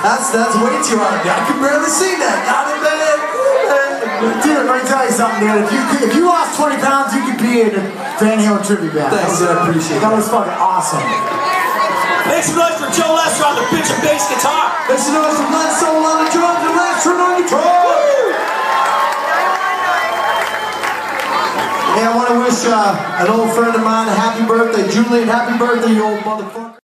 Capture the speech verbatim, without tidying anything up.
That's that's way too hard. I can barely sing that. Got it, man. Dude, let me tell you something, dude. If you if you lost twenty pounds, you could be in a Van Halen tribute band. Thanks, I appreciate it. That was fucking awesome. Make some noise for Joe Lester on the bitch and bass guitar. Make some noise for Glen Sobel on the drums and Lester on guitar. Hey, I want to wish uh, an old friend of mine a happy birthday. Julian, happy birthday, you old motherfucker.